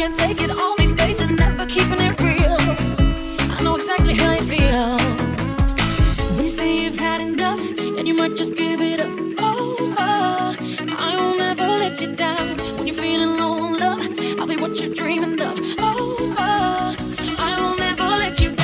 can't take it. All these faces never keeping it real. I know exactly how you feel when you say you've had enough and you might just give it up. Oh, I will never let you down. When you're feeling low on love, I'll be what you're dreaming of. Oh, I will never let you down.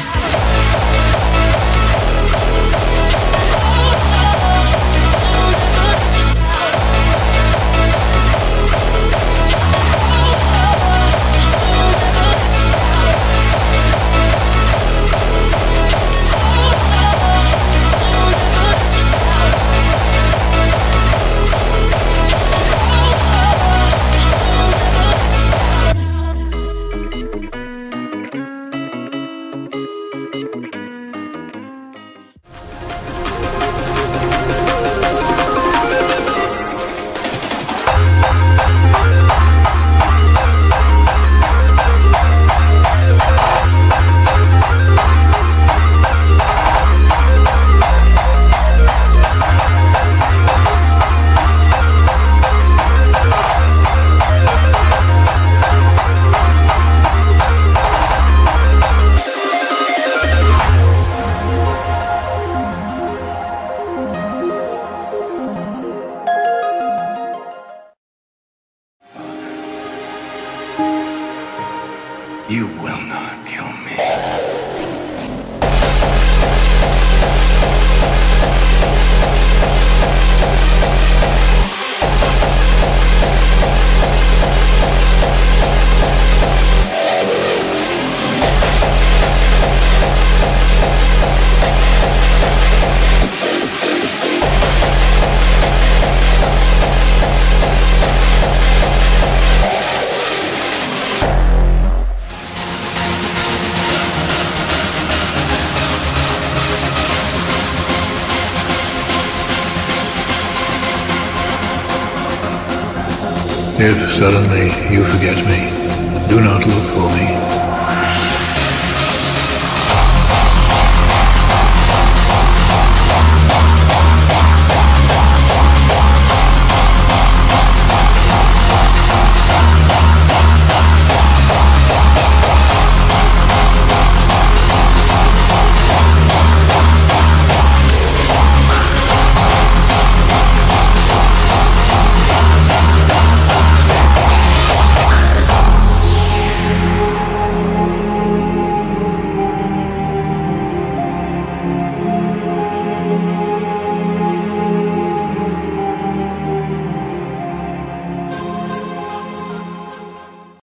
You will not kill me. If suddenly you forget me, do not look for me.